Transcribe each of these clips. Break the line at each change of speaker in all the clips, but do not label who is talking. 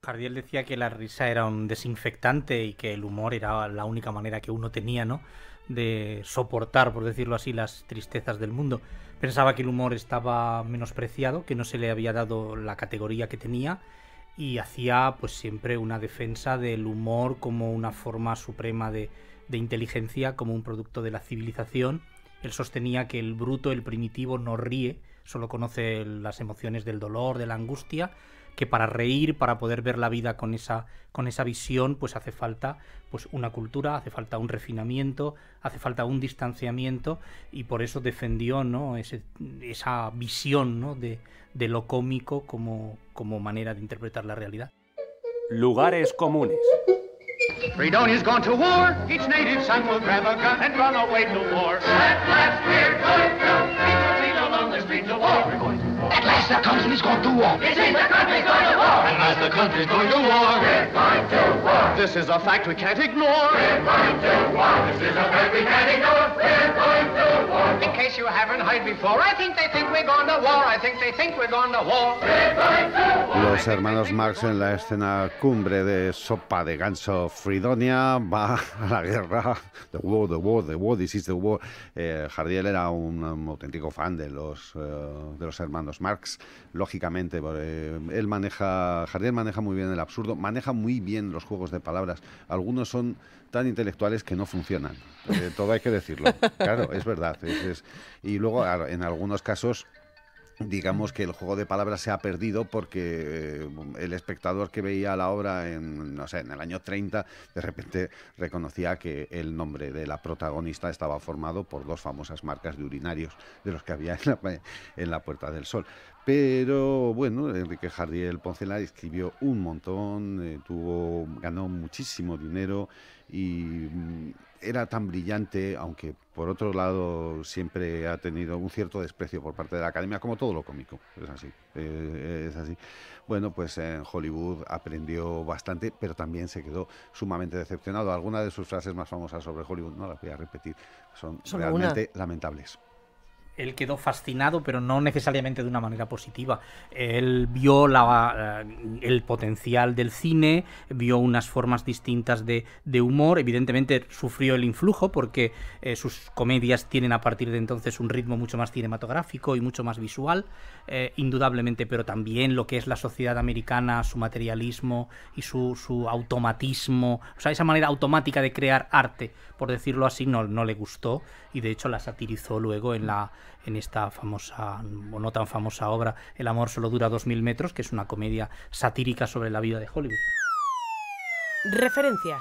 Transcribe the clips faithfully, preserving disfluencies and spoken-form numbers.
Jardiel decía que la risa era un desinfectante y que el humor era la única manera que uno tenía, ¿no?, de soportar, por decirlo así, las tristezas del mundo. Pensaba que el humor estaba menospreciado, que no se le había dado la categoría que tenía, y hacía pues siempre una defensa del humor como una forma suprema de, de inteligencia, como un producto de la civilización. Él sostenía que el bruto, el primitivo, no ríe, solo conoce las emociones del dolor, de la angustia, que para reír, para poder ver la vida con esa, con esa visión, pues hace falta pues una cultura, hace falta un refinamiento, hace falta un distanciamiento, y por eso defendió, ¿no?, ese, esa visión, ¿no?, de, de lo cómico como, como manera de interpretar la realidad.
Lugares comunes.
Fredonia's gone to war. Each native son will grab a gun and run away to war. At last we're going to lead along the streets of war. We're going to war. At last our country's going to war. It seems the country's going to war. At last the country's going to war. We're going to war. This is a fact we can't ignore. We're going to war. This is a fact we can't ignore. We're going to war. In case you haven't heard before, I think they think we're going to war. I think they think we're going to war. We're going to war.
Los hermanos Marx en la escena cumbre de Sopa de Ganso. Fridonia va a la guerra. The war, the war, the war, this is the war. Eh, Jardiel era un, un auténtico fan de los, uh, de los hermanos Marx, lógicamente. Eh, él maneja, Jardiel maneja muy bien el absurdo, maneja muy bien los juegos de palabras. Algunos son tan intelectuales que no funcionan. Eh, todo hay que decirlo. Claro, es verdad. Es, es, y luego, en algunos casos, digamos que el juego de palabras se ha perdido porque eh, el espectador que veía la obra en, no sé, en el año treinta, de repente reconocía que el nombre de la protagonista estaba formado por dos famosas marcas de urinarios de los que había en la, en la Puerta del Sol. Pero bueno, Enrique Jardiel Poncela escribió un montón, eh, tuvo, ganó muchísimo dinero y mm, era tan brillante, aunque por otro lado siempre ha tenido un cierto desprecio por parte de la Academia, como todo lo cómico, es así, eh, es así. Bueno, pues en Hollywood aprendió bastante, pero también se quedó sumamente decepcionado. Algunas de sus frases más famosas sobre Hollywood, no las voy a repetir, son
Solo
realmente
una.
lamentables.
Él quedó fascinado, pero no necesariamente de una manera positiva. Él vio la, el potencial del cine, vio unas formas distintas de, de humor. Evidentemente sufrió el influjo porque eh, sus comedias tienen a partir de entonces un ritmo mucho más cinematográfico y mucho más visual, eh, indudablemente, pero también lo que es la sociedad americana, su materialismo y su, su automatismo, o sea, esa manera automática de crear arte, por decirlo así, no, no le gustó, y de hecho la satirizó luego en la en esta famosa, o no tan famosa obra, El amor solo dura dos mil metros, que es una comedia satírica sobre la vida de Hollywood.
Referencias.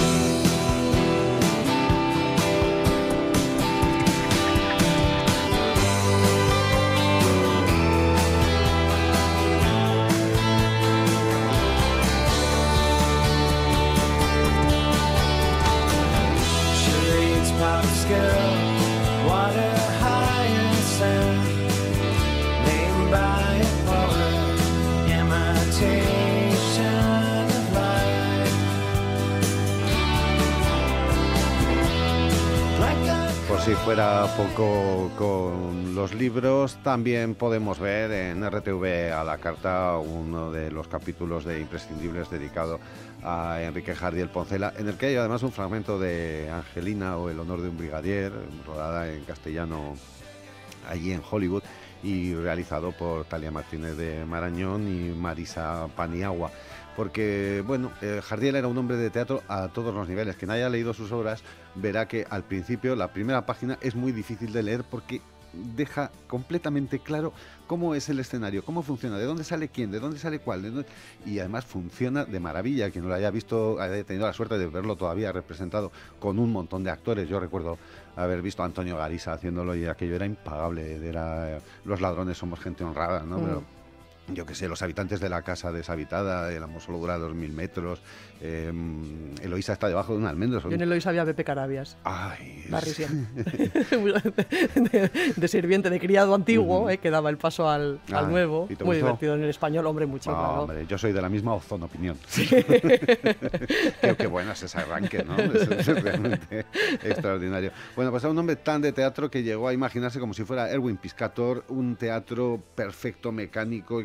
Por si fuera poco con los libros, también podemos ver en R T V a la carta uno de los capítulos de Imprescindibles dedicado a Enrique Jardiel Poncela, en el que hay además un fragmento de Angelina o El honor de un brigadier, rodada en castellano allí en Hollywood y realizado por Talia Martínez de Marañón y Marisa Paniagua. Porque, bueno, eh, Jardiel era un hombre de teatro a todos los niveles. Quien haya leído sus obras verá que al principio la primera página es muy difícil de leer porque deja completamente claro cómo es el escenario, cómo funciona, de dónde sale quién, de dónde sale cuál, de dónde... y además funciona de maravilla. Quien no lo haya visto, haya tenido la suerte de verlo todavía representado con un montón de actores. Yo recuerdo haber visto a Antonio Garisa haciéndolo y aquello era impagable. Era, los ladrones somos gente honrada, ¿no? Mm. Pero, yo qué sé, Los habitantes de la casa deshabitada, El amor solo dura dos mil metros, eh, Eloísa está debajo de un almendro. Son...
Yo en Eloísa había a Pepe Carabias.
Ay,
Barrisian. de, de sirviente, de criado antiguo, uh-huh. eh, que daba el paso al,
ah,
al nuevo. Muy
gustó?
divertido en el español, hombre, mucho.
No,
claro.
Hombre, yo soy de la misma Ozón opinión. Sí. qué, qué bueno es ese arranque, ¿no? Es, es realmente extraordinario. Bueno, pues era un hombre tan de teatro que llegó a imaginarse como si fuera Erwin Piscator, un teatro perfecto, mecánico y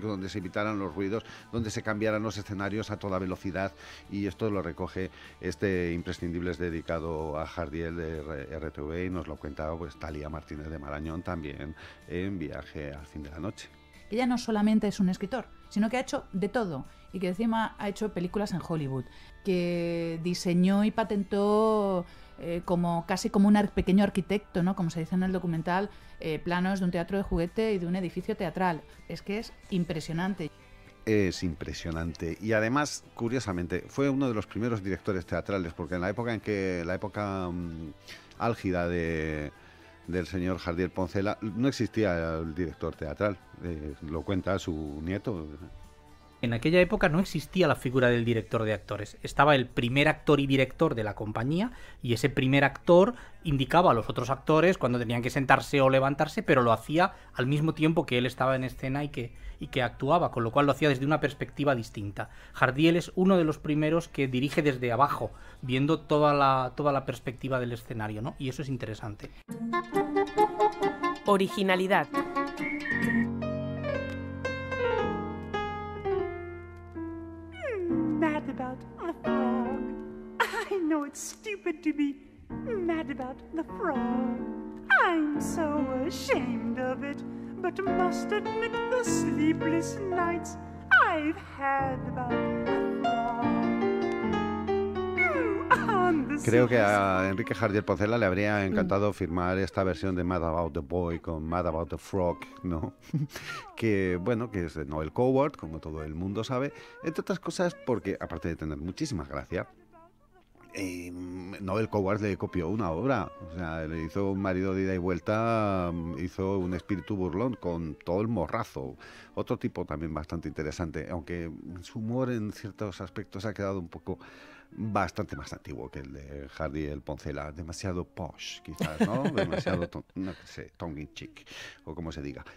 donde se evitaran los ruidos, donde se cambiaran los escenarios a toda velocidad, y esto lo recoge este Imprescindibles dedicado a Jardiel de R T V, y nos lo cuenta pues Thalía Martínez de Marañón también en Viaje al fin de la noche.
Ella no solamente es un escritor, sino que ha hecho de todo, y que encima ha hecho películas en Hollywood, que diseñó y patentó eh, como casi como un ar- pequeño arquitecto, ¿no? Como se dice en el documental, eh, planos de un teatro de juguete y de un edificio teatral. Es que es impresionante.
Es impresionante, y además, curiosamente, fue uno de los primeros directores teatrales, porque en la época en que la época um, álgida de del señor Jardiel Poncela no existía el director teatral, eh, lo cuenta su nieto.
En aquella época no existía la figura del director de actores. Estaba el primer actor y director de la compañía, y ese primer actor indicaba a los otros actores cuando tenían que sentarse o levantarse, pero lo hacía al mismo tiempo que él estaba en escena y que, y que actuaba, con lo cual lo hacía desde una perspectiva distinta. Jardiel es uno de los primeros que dirige desde abajo, viendo toda la, toda la perspectiva del escenario, ¿no? Y eso es interesante.
Originalidad.
Mad about the frog. I know it's stupid to be mad about the frog. I'm so ashamed of it, but must admit the sleepless nights I've had about the frog.
Creo que a Enrique Jardiel Poncela le habría encantado firmar esta versión de Mad About the Boy con Mad About the Frog, ¿no? Que, bueno, que es de Noel Coward, como todo el mundo sabe, entre otras cosas porque, aparte de tener muchísima gracia, eh, Noel Coward le copió una obra, o sea, le hizo Un marido de ida y vuelta, hizo Un espíritu burlón con todo el morrazo, otro tipo también bastante interesante, aunque su humor en ciertos aspectos ha quedado un poco bastante más antiguo que el de Jardiel Poncela, demasiado posh quizás, ¿no? Demasiado, ton, no sé, tongue in cheek, o como se diga.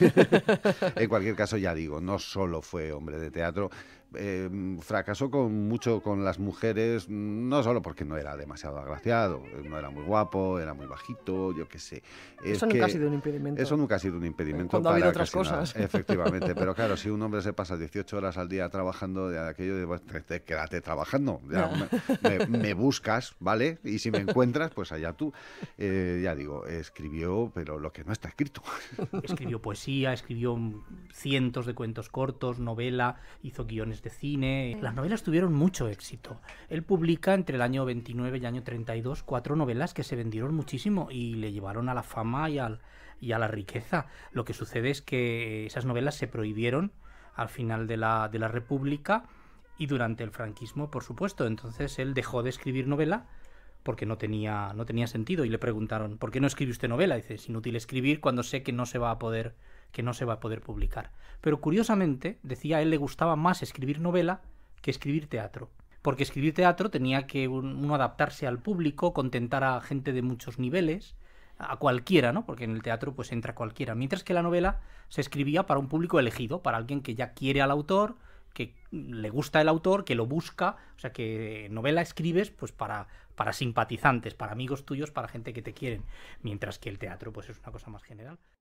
En cualquier caso, ya digo, no solo fue hombre de teatro, eh, fracasó con mucho con las mujeres, no solo porque no era demasiado agraciado, no era muy guapo, era muy bajito, yo qué sé. Es
eso
que
nunca ha sido un impedimento.
Eso nunca ha sido un impedimento.
Cuando ha habido otras
casi
cosas.
Nada. Efectivamente, pero claro, si un hombre se pasa dieciocho horas al día trabajando, de aquello de, pues, te, te, quédate trabajando, ya, me, me, me buscas, ¿vale? Y si me encuentras, pues allá tú. Eh, ya digo, escribió, pero lo que no está escrito.
Escribió poesía, escribió cientos de cuentos cortos, novela, hizo guiones de cine. Las novelas tuvieron mucho éxito. Él publica entre el año veintinueve y el año treinta y dos cuatro novelas que se vendieron muchísimo y le llevaron a la fama y, al, y a la riqueza. Lo que sucede es que esas novelas se prohibieron al final de la, de la República y durante el franquismo, por supuesto. Entonces él dejó de escribir novela porque no tenía, no tenía sentido, y le preguntaron, ¿por qué no escribe usted novela? Y dice, es inútil escribir cuando sé que no se va a poder, que no se va a poder publicar. Pero curiosamente, decía, a él le gustaba más escribir novela que escribir teatro. Porque escribir teatro tenía que uno adaptarse al público, contentar a gente de muchos niveles, a cualquiera, ¿no? Porque en el teatro pues entra cualquiera. Mientras que la novela se escribía para un público elegido, para alguien que ya quiere al autor, que le gusta el autor, que lo busca. O sea, que novela escribes pues para, para simpatizantes, para amigos tuyos, para gente que te quieren. Mientras que el teatro pues es una cosa más general.